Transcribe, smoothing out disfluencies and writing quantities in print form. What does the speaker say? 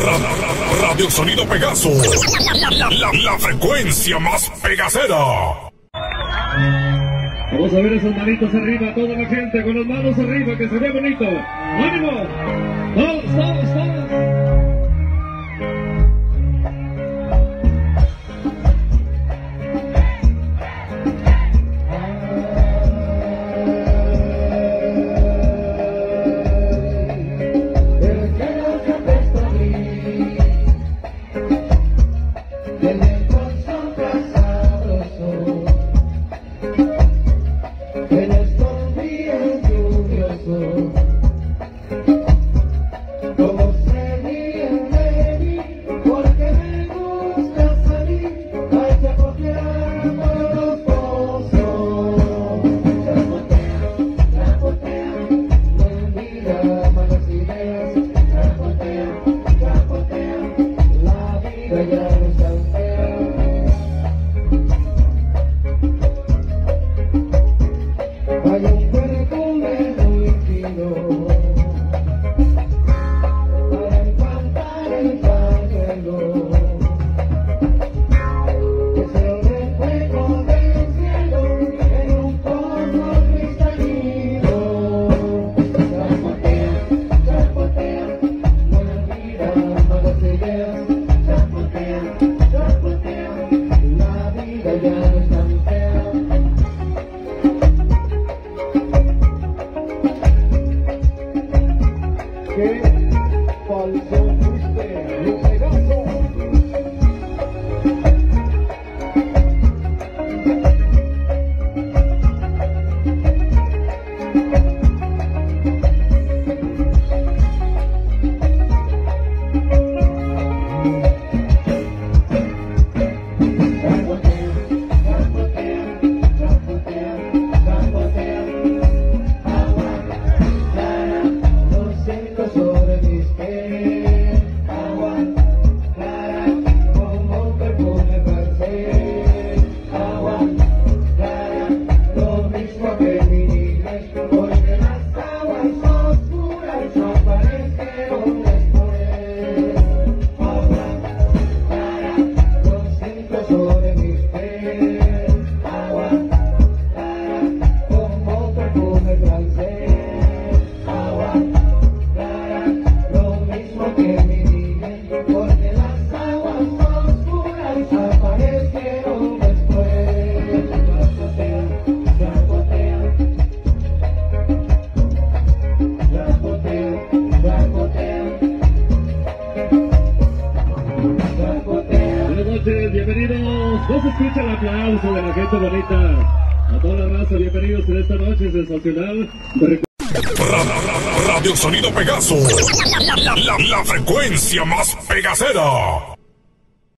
Radio Sonido Pegaso. La frecuencia más pegacera. Vamos a ver esos manitos arriba, toda la gente con las manos arriba, que se ve bonito. ¡Ánimo! ¡Todos! Bienvenidos, no se escucha el aplauso de la gente bonita. A toda la raza, bienvenidos en esta noche sensacional. Radio Sonido Pegaso. La frecuencia más pegacera.